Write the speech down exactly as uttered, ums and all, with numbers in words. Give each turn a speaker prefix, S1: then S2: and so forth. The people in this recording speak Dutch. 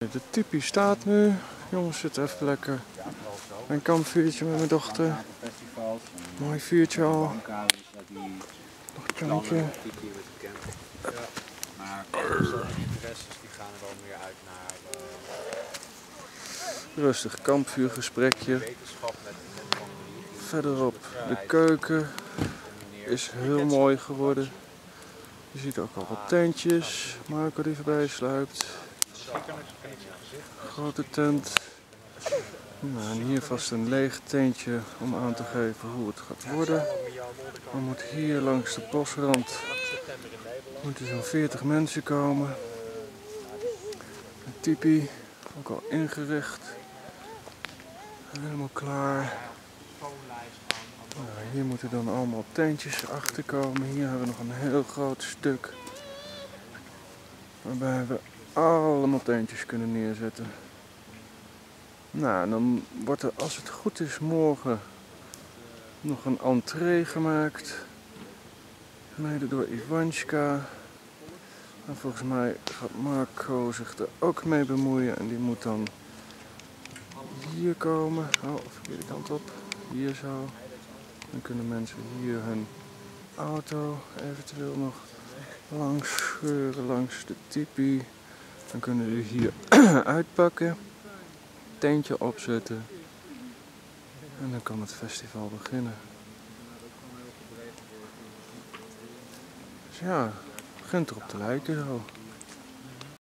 S1: de tipi staat nu. Jongens zitten even lekker. Een kampvuurtje met mijn dochter. Mooi vuurtje al. Nog een kleintje.
S2: Maar interesses die gaan er wel meer uit naar
S1: Rustig kampvuurgesprekje. Verderop de keuken is heel mooi geworden. Je ziet ook al wat tentjes. Marco die voorbij sluipt. Grote tent. Nou, en hier vast een leeg tentje om aan te geven hoe het gaat worden. Dan moet hier langs de bosrand moeten zo'n veertig mensen komen. Een tipi, ook al ingericht. Helemaal klaar. Nou, hier moeten dan allemaal tentjes achter komen. Hier hebben we nog een heel groot stuk. Waarbij we allemaal tentjes kunnen neerzetten. Nou, dan wordt er, als het goed is, morgen nog een entree gemaakt. Mede door Ivanska. En volgens mij gaat Marco zich er ook mee bemoeien. En die moet dan hier komen. Oh, verkeerde kant op. Hier zo. Dan kunnen mensen hier hun auto eventueel nog langs scheuren langs de tipi. Dan kunnen ze hier uitpakken. Tentje opzetten. En dan kan het festival beginnen. Dus ja, het begint erop te lijken zo.